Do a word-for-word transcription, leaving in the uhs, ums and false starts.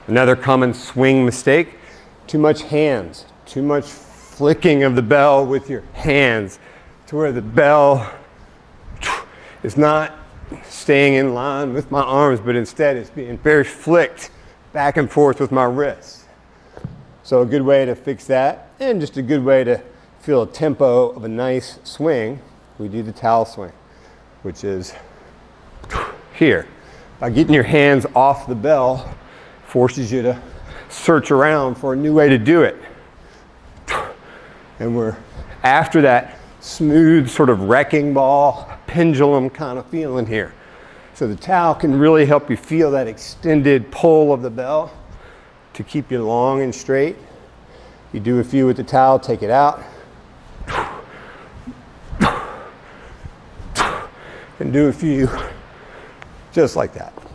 Another common swing mistake, too much hands, too much flicking of the bell with your hands to where the bell is not staying in line with my arms, but instead it's being very flicked back and forth with my wrists. So a good way to fix that, and just a good way to feel a tempo of a nice swing, we do the towel swing, which is here. By getting your hands off the bell, forces you to search around for a new way to do it. And we're after that smooth sort of wrecking ball, pendulum kind of feeling here. So the towel can really help you feel that extended pull of the bell to keep you long and straight. You do a few with the towel, take it out. And do a few just like that.